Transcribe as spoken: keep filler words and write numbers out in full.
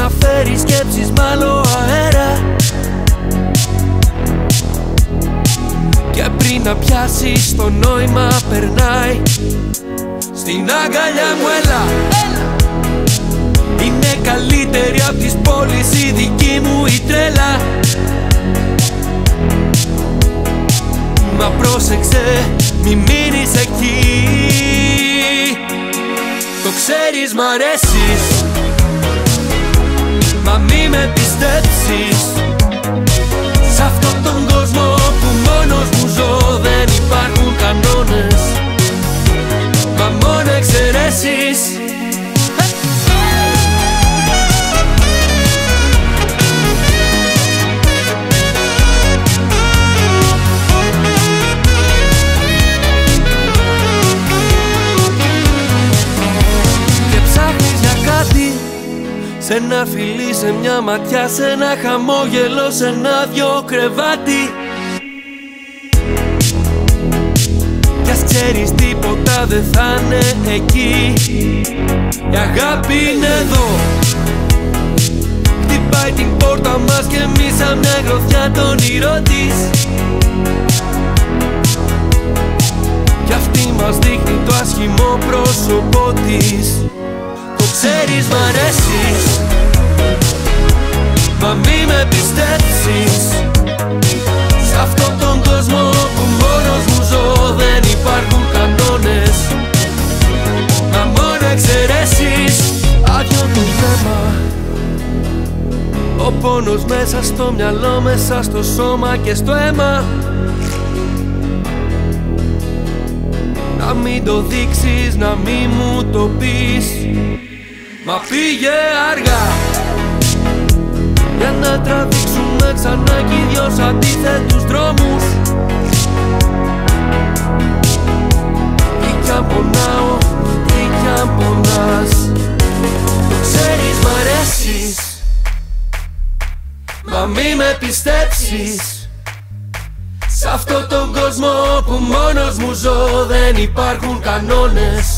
φέρει σκέψεις μ' άλλο αέρα. Και πριν να πιάσεις το νόημα περνάει. Στην αγκαλιά μου έλα, είναι καλύτερη απ' τις πόλεις η δική μου η τρέλα. Μα πρόσεξε, μη μείνεις εκεί. Το ξέρεις μ' αρέσεις, μα μη με πιστέψεις. Σ' αυτόν τον κόσμο που μόνος μου ζω δεν υπάρχουν κανόνες, μα μόνο εξαιρέσεις. Σε ένα φιλί, σε μια ματιά, σε ένα χαμόγελο, σε ένα δυο κρεβάτι. Κι ας ξέρεις τίποτα δεν θα είναι εκεί. Η αγάπη είναι εδώ, χτυπάει την πόρτα μας και εμείς σαν μια γροθιά το όνειρό της. Κι αυτή μας δείχνει το άσχημο πρόσωπό της. Το ξέρεις μ' αρέσεις, μα μη με πιστέψεις. Σ' αυτόν τον κόσμο που μόνος μου ζω δεν υπάρχουν κανόνες, μα μόνο εξαιρέσεις. Άδειο το βλέμμα, ο πόνος μέσα στο μυαλό, μέσα στο σώμα και στο αίμα. Να μην το δείξεις, να μην μου το πεις, μα πήγε αργά. Για να τραβήξουμε ξανά κι οι δυο σ' αντίθετους δρόμους. Τι κι αν πονάω, τι κι αν πονάς, το ξέρεις μ' αρέσεις, μα μη με πιστέψεις. Σ' αυτόν τον κόσμο που μόνος μου ζω δεν υπάρχουν κανόνες,